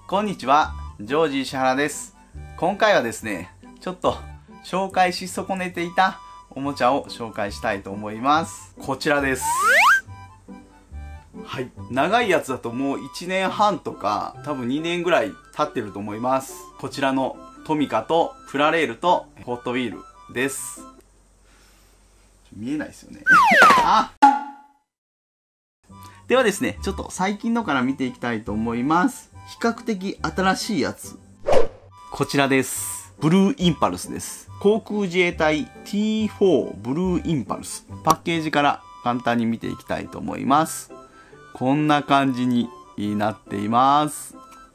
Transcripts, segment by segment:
こんにちは、ジョージ石原です。今回はですね、ちょっと紹介し損ねていたおもちゃを紹介したいと思います。こちらです。はい。長いやつだともう1年半とか、多分2年ぐらい経ってると思います。こちらのトミカとプラレールとホットウィールです。見えないですよね。あ！ではですね、ちょっと最近のから見ていきたいと思います。比較的新しいやつ。こちらです。ブルーインパルスです。航空自衛隊 T4 ブルーインパルス。パッケージから簡単に見ていきたいと思います。こんな感じになっています。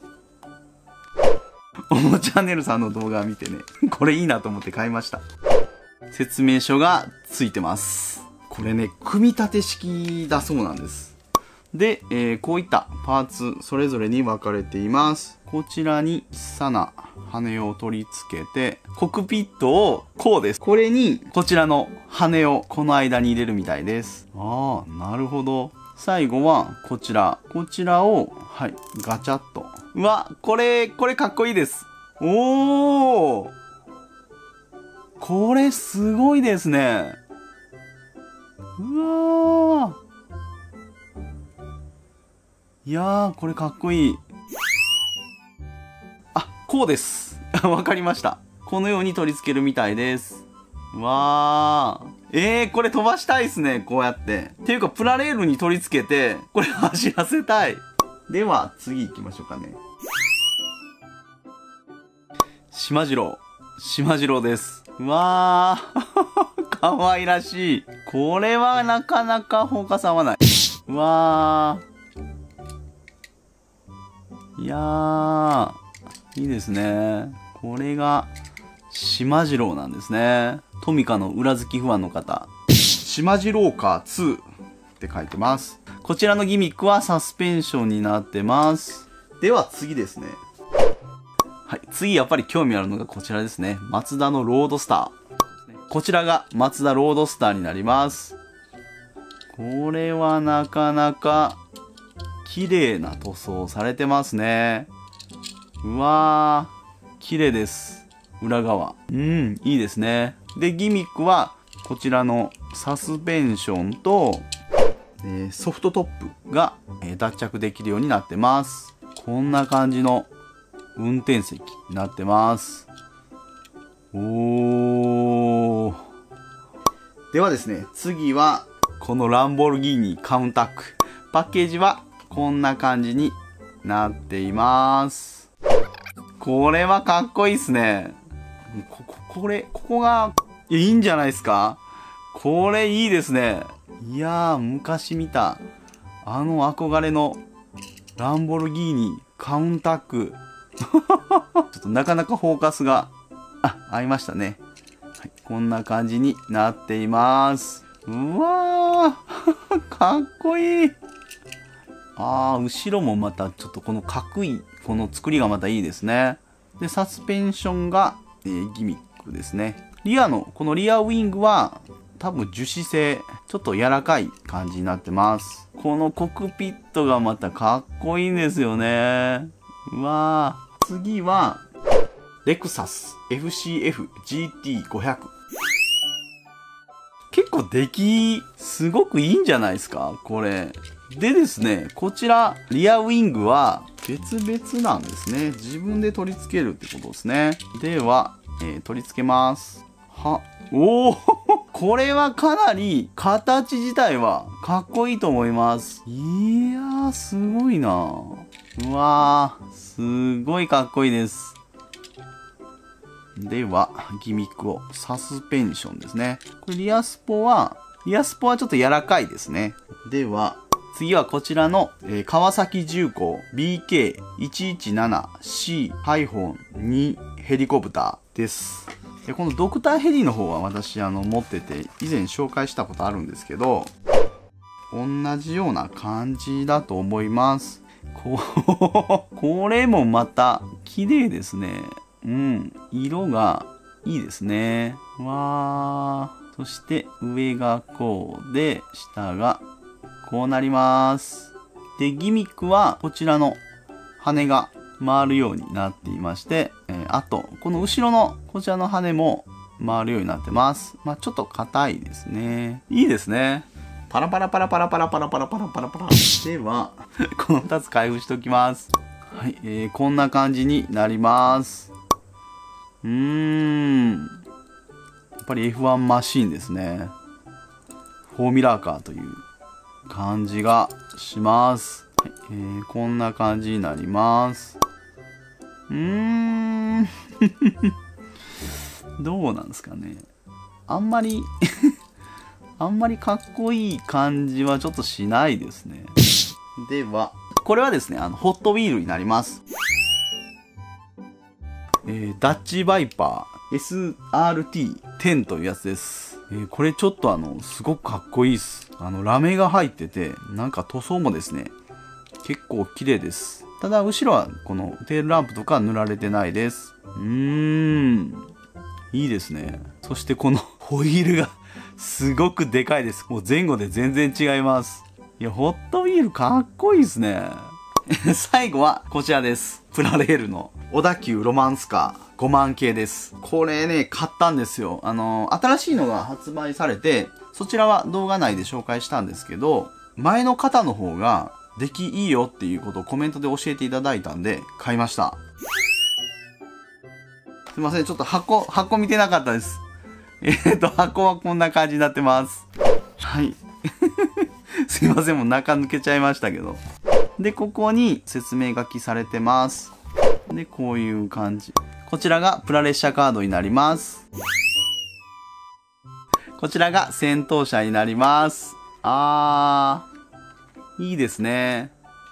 おもチャンネルさんの動画を見てね、これいいなと思って買いました。説明書がついてます。これね、組み立て式だそうなんです。で、こういったパーツそれぞれに分かれています。こちらに小さな羽を取り付けて、コックピットをこうです。これにこちらの羽をこの間に入れるみたいです。ああ、なるほど。最後はこちらを、はい、ガチャッと。うわ、これかっこいいです。おー！これすごいですね。うわー。いやー、これかっこいい。あ、こうです。わかりました。このように取り付けるみたいです。わー。これ飛ばしたいですね。こうやって。っていうか、プラレールに取り付けて、これ走らせたい。では、次行きましょうかね。しまじろうです。うわー。かわいらしい。これはなかなか放火さわない。うわー。いやー、いいですね。これが、しまじろうなんですね。トミカの裏付き不安の方。しまじろうカー2って書いてます。こちらのギミックはサスペンションになってます。では次ですね。はい、次やっぱり興味あるのがこちらですね。マツダのロードスター。こちらがマツダロードスターになります。これはなかなか、綺麗な塗装されてますね。うわー、綺麗です。裏側。いいですね。で、ギミックは、こちらのサスペンションと、ソフトトップが、脱着できるようになってます。こんな感じの運転席になってます。おー。ではですね、次は、このランボルギーニカウンタック。パッケージは、こんな感じになっています。これはかっこいいっすね。ここがいいんじゃないですか？これいいですね。いやー、昔見た、あの憧れのランボルギーニカウンタック。ちょっとなかなかフォーカスが、合いましたね。はい、こんな感じになっています。うわー、かっこいい。後ろもまたちょっとこのかっこいい、この作りがまたいいですね。で、サスペンションが、ギミックですね。このリアウィングは多分樹脂製、ちょっと柔らかい感じになってます。このコックピットがまたかっこいいんですよね。うわー。次は、レクサス FCF GT500。結構出来、すごくいいんじゃないですかこれ。でですね、こちら、リアウィングは別々なんですね。自分で取り付けるってことですね。では、取り付けます。おーこれはかなり形自体はかっこいいと思います。いやー、すごいな。うわー、すごいかっこいいです。では、ギミックをサスペンションですね。これリアスポはちょっと柔らかいですね。では、次はこちらの、川崎重工 BK117C-2 ヘリコプターです。このドクターヘリの方は私持ってて以前紹介したことあるんですけど、同じような感じだと思います。これもまた綺麗ですね。色がいいですね。わー。そして上がこうで、下がこうなります。で、ギミックはこちらの羽が回るようになっていまして、あと、この後ろのこちらの羽も回るようになってます。まあちょっと硬いですね。いいですね。パラパラパラパラパラパラパラパラパラパラ。では、この2つ開封しておきます。はい、こんな感じになります。やっぱり F1 マシーンですね。フォーミュラーカーという感じがします。はい、こんな感じになります。どうなんですかね。あんまりかっこいい感じはちょっとしないですね。では、これはですね、ホットウィールになります。ダッチバイパー SRT10 というやつです。これちょっとすごくかっこいいです。ラメが入ってて、なんか塗装もですね、結構綺麗です。ただ、後ろはこのテールランプとか塗られてないです。いいですね。そしてこのホイールがすごくでかいです。もう前後で全然違います。いや、ホットウィールかっこいいですね。最後はこちらです。プラレールの小田急ロマンスカー5万系です。これね、買ったんですよ。新しいのが発売されて、そちらは動画内で紹介したんですけど、前の方の方が出来いいよっていうことをコメントで教えていただいたんで、買いました。すいません、ちょっと箱見てなかったです。箱はこんな感じになってます。はい。すいません、もう中抜けちゃいましたけど。で、ここに説明書きされてます。で、こういう感じ。こちらがプラ列車カードになります。こちらが戦闘車になります。いいですね。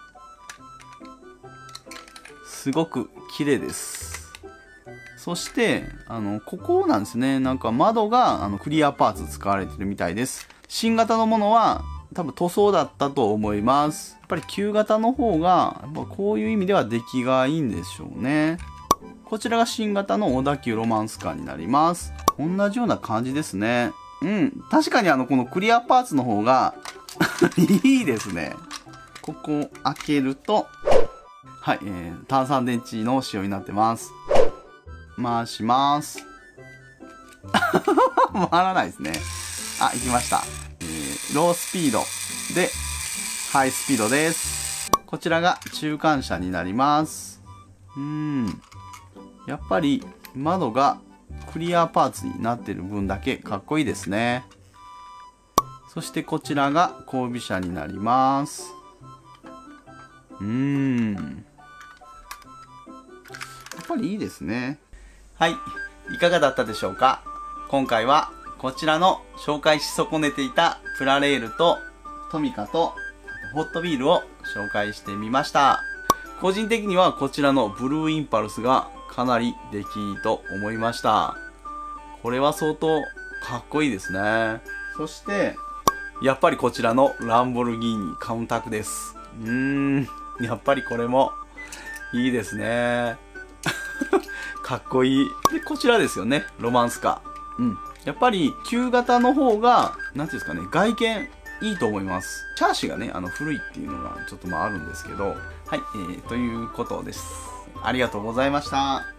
すごく綺麗です。そして、ここなんですね。なんか窓がクリアパーツ使われてるみたいです。新型のものは多分塗装だったと思います。やっぱり旧型の方が、やっぱこういう意味では出来がいいんでしょうね。こちらが新型の小田急ロマンスカーになります。同じような感じですね。確かにこのクリアパーツの方がいいですね。ここを開けると、はい、単酸電池の仕様になってます。回します。回らないですね。行きました。ロースピードで、ハイスピードです。こちらが中間車になります。やっぱり窓がクリアパーツになってる分だけかっこいいですね。そしてこちらが後尾車になります。やっぱりいいですね。はい。いかがだったでしょうか？今回はこちらの紹介し損ねていたプラレールとトミカとホットウィールを紹介してみました。個人的にはこちらのブルーインパルスがかなり出来いいと思いました。これは相当かっこいいですね。そして、やっぱりこちらのランボルギーニカウンタックです。やっぱりこれもいいですね。かっこいい。で、こちらですよね。ロマンスカー。やっぱり旧型の方が、なんていうんですかね、外見いいと思います。チャーシがね、古いっていうのがちょっとあるんですけど、はい、ということです。ありがとうございました。